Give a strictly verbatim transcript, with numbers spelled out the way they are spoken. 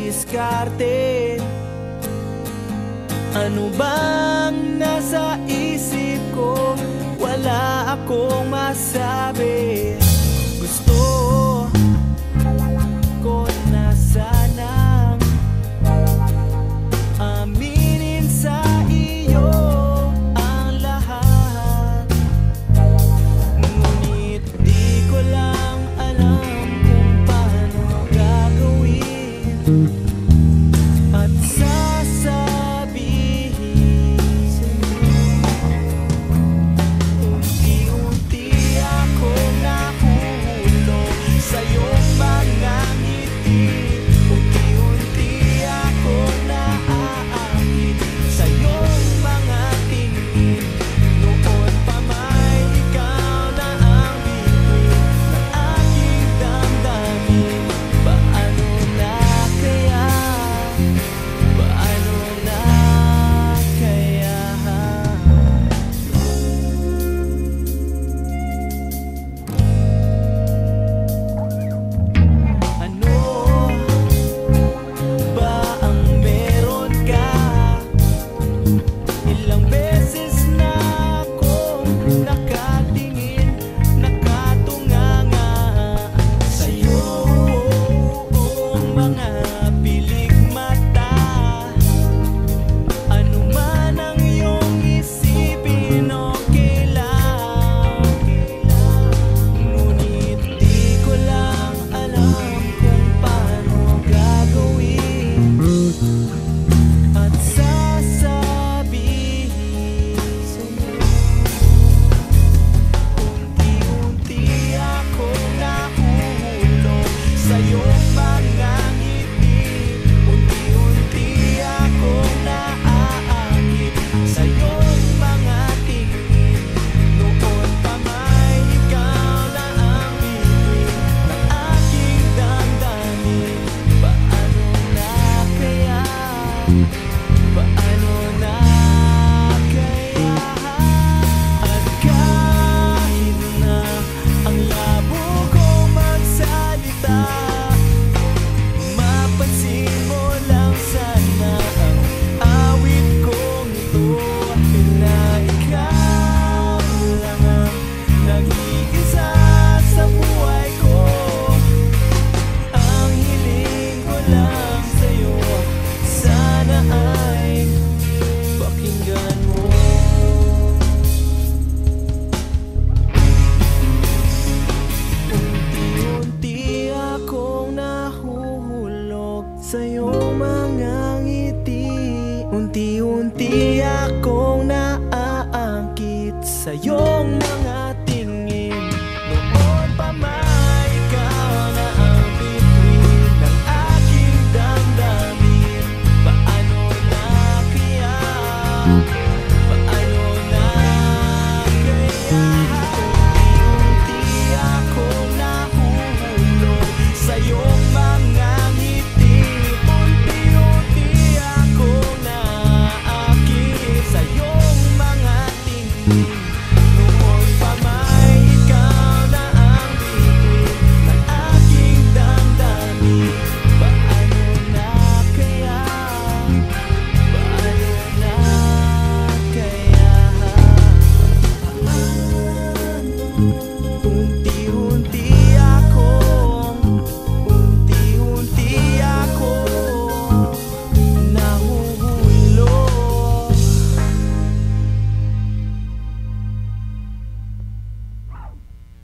diskarte. Ano bang nasa isip ko? Wala akong masabi. Gusto ko na sanang aminin sa iyo ang lahat, ngunit di ko lang alam kung paano gagawin at sasabihin sa'yo. Unti-unti akong nahuhulog sa iyong mga ngiti. Unti-unti akong naaakit sa iyong mga tingin. Noon pa may ikaw na ang bituin ng aking damdamin. Paano na kaya? Paano na kaya? Ano ba ang meron ka? Ilang beses na akong nakatingin, nakatunganga sa iyong mga pilik mata. Ano man ang iyong isipin, okay lang. Ngunit di ko lang alam kung paano gagawin at sasabihin sa'yo. Unti-unti akong nahuhulog sa iyong mga ngiti. Unti-unti akong naaakit sa iyong mga tingin. Noon pa may ikaw na ang bituin ng aking damdamin. Paano na kaya? Paano na kaya? At kahit na ang labo kong magsalita, mapansin mo lang sana ang awit kong ito, na ikaw lang ang nag-iisa sa buhay ko. Ang hiling ko lang sa'yo, sana ay pakinggan mo. Unti-unti akong nahuhulog sa iyong mga ngiti. Unti-unti akong naaangkit sa iyo.